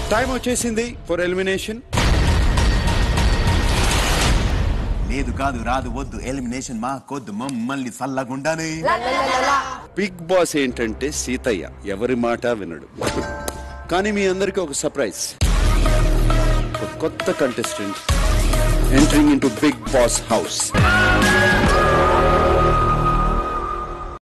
Time వచ్చేసింది for elimination. లేదు కాదు రాదు వద్దు ఎలిమినేషన్ మా కొద్దు మమ్మల్ని సల్లగుండానే. బిగ్ బాస్ ఏంటంటే సీతయ్య ఎవరి మాట వినడు. కానీ మీ అందరికీ ఒక సర్ప్రైజ్. కొత్త contestant entering into Bigg Boss house.